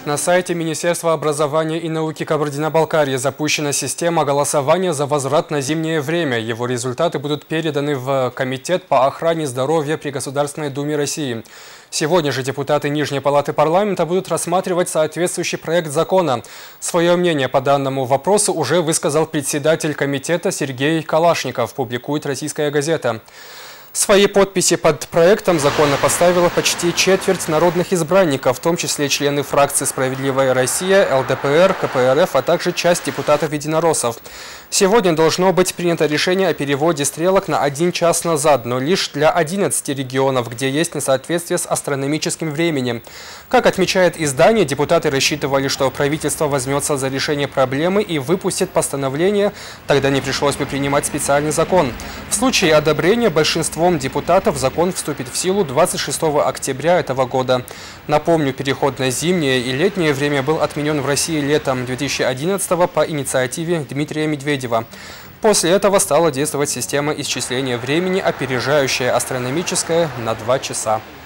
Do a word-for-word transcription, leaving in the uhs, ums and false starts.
На сайте Министерства образования и науки Кабардино-Балкарии запущена система голосования за возврат на зимнее время. Его результаты будут переданы в Комитет по охране здоровья при Государственной Думе России. Сегодня же депутаты Нижней палаты парламента будут рассматривать соответствующий проект закона. Свое мнение по данному вопросу уже высказал председатель комитета Сергей Калашников, публикует «Российская газета». Свои подписи под проектом закона поставила почти четверть народных избранников, в том числе члены фракции «Справедливая Россия», эл дэ пэ эр, ка пэ эр эф, а также часть депутатов-единороссов. Сегодня должно быть принято решение о переводе стрелок на один час назад, но лишь для одиннадцати регионов, где есть несоответствие с астрономическим временем. Как отмечает издание, депутаты рассчитывали, что правительство возьмется за решение проблемы и выпустит постановление, тогда не пришлось бы принимать специальный закон. В случае одобрения большинством депутатов закон вступит в силу двадцать шестого октября этого года. Напомню, переход на зимнее и летнее время был отменен в России летом две тысячи одиннадцатого по инициативе Дмитрия Медведева. После этого стала действовать система исчисления времени, опережающая астрономическое на два часа.